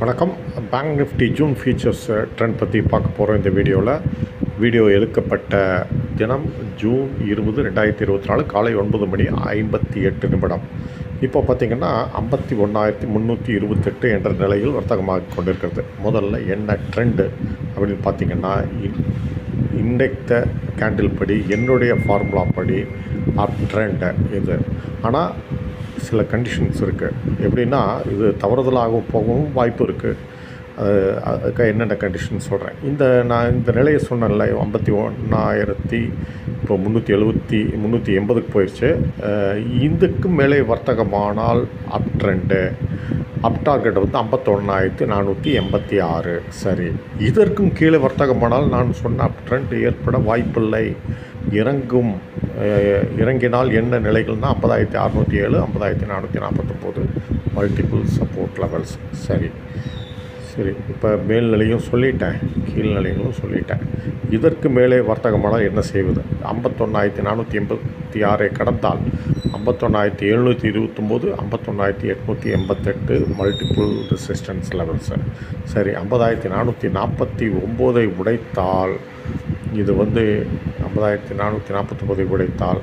வணக்கம். Bank Nifty June futures trend பற்றி பார்க்க போகிறோம் இந்த வீடியோவில். வீடியோ எடுக்கப்பட்ட தினம் ஜூன் 20, 2024 காலை 9:58. இப்போ பார்த்திங்கன்னா 51,328 என்ற நிலையில் வர்த்தகமாக கொண்டிருக்கிறது. முதல்ல என்ன ட்ரெண்டு அப்படின்னு பார்த்திங்கன்னா, இன்றைத்த கேண்டில் படி என்னுடைய ஃபார்முலா படி அப் ட்ரெண்டு இது. ஆனால் சில கண்டிஷன்ஸ் இருக்குது. எப்படின்னா, இது தவறுதலாகவும் போகவும் வாய்ப்பு இருக்குது. அதுக்காக என்னென்ன கண்டிஷன் சொல்கிறேன். நான் இந்த நிலையை சொன்னேன்ல, 51,000 இப்போ 380க்கு போயிடுச்சு. இதுக்கு மேலே வர்த்தகமானால் அப் ட்ரெண்டு. அப் டார்கெட் வந்து 51,486. சரி, இதற்கும் கீழே வர்த்தகமானால் நான் சொன்ன அப் ட்ரெண்ட் ஏற்பட வாய்ப்பில்லை. இறங்கினால் என்ன நிலைகள்னால் 50,607, 50,449 மல்டிபிள் சப்போர்ட் லெவல்ஸ். சரி, இப்போ மேல்நிலையும் சொல்லிட்டேன், கீழ்நிலைகளும் சொல்லிட்டேன். இதற்கு மேலே வர்த்தகமானால் என்ன செய்வது? 51,486 கடந்தால் 51,729, 51,888 மல்டிபிள் ரெசிஸ்டன்ஸ் லெவல்ஸு. சரி, 50,449 உடைத்தால், இது வந்து 50,449 உடைத்தால்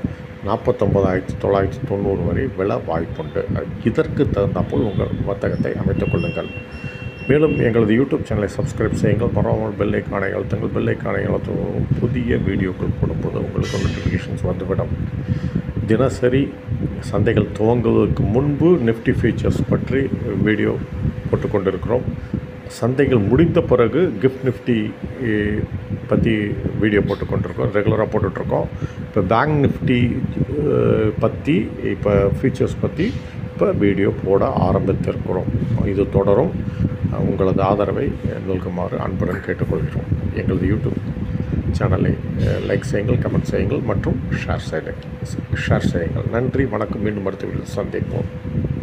49,990 வரை விழ வாய்ப்புண்டு. இதற்கு தகுந்தாற்போல் உங்கள் வர்த்தகத்தை அமைத்துக் கொள்ளுங்கள். மேலும் எங்களது யூடியூப் சேனலை சப்ஸ்கிரைப் செய்யுங்கள். பரவாமல் பெல் ஐக்கானை அழுத்துங்கள். பெல் ஐக்கானை அழுத்தும் புதிய வீடியோக்கள் போடும்போது உங்களுக்கு நோட்டிஃபிகேஷன்ஸ் வந்துவிடும். தினசரி சந்தைகள் துவங்குவதற்கு முன்பு நிஃப்டி ஃபியூச்சர்ஸ் பற்றி வீடியோ போட்டுக்கொண்டிருக்கிறோம். சந்தைகள் முடிந்த பிறகு கிஃப்ட் நிஃப்டி பற்றி வீடியோ போட்டுக்கொண்டிருக்கோம், ரெகுலராக போட்டுட்ருக்கோம். இப்போ பேங்க் நிஃப்டி பற்றி, இப்போ ஃபியூச்சர்ஸ் பற்றி இப்போ வீடியோ போட ஆரம்பித்திருக்கிறோம். இது தொடரும். உங்களது ஆதரவை நல்குமாறு அன்புடன் கேட்டுக்கொள்கிறோம். எங்களது யூடியூப் சேனலை லைக் செய்யுங்கள், கமெண்ட் செய்யுங்கள் மற்றும் ஷேர் செய்யுங்கள். நன்றி, வணக்கம். மீண்டும் அடுத்த வீடியோவில் சந்திப்போம்.